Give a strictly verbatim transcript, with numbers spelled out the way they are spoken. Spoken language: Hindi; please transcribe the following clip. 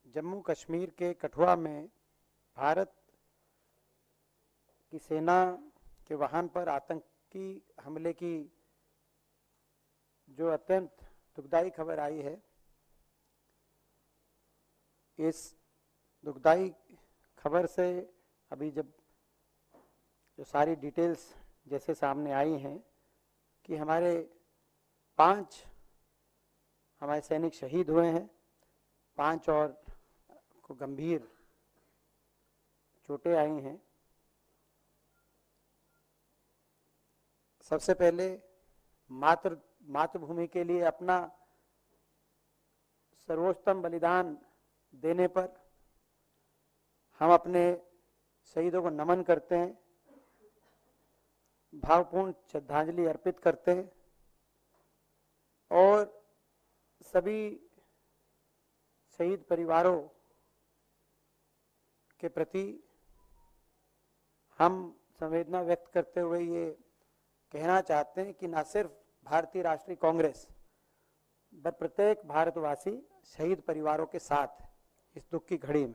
जम्मू कश्मीर के कठुआ में भारत की सेना के वाहन पर आतंकी हमले की जो अत्यंत दुखदाई खबर आई है, इस दुखदाई खबर से अभी जब जो सारी डिटेल्स जैसे सामने आई हैं कि हमारे पांच हमारे सैनिक शहीद हुए हैं, पांच और को गंभीर चोटें आई हैं। सबसे पहले मातृ मातृभूमि के लिए अपना सर्वोत्तम बलिदान देने पर हम अपने शहीदों को नमन करते हैं, भावपूर्ण श्रद्धांजलि अर्पित करते हैं और सभी शहीद परिवारों के प्रति हम संवेदना व्यक्त करते हुए ये कहना चाहते हैं कि न सिर्फ भारतीय राष्ट्रीय कांग्रेस पर प्रत्येक भारतवासी शहीद परिवारों के साथ इस दुख की घड़ी में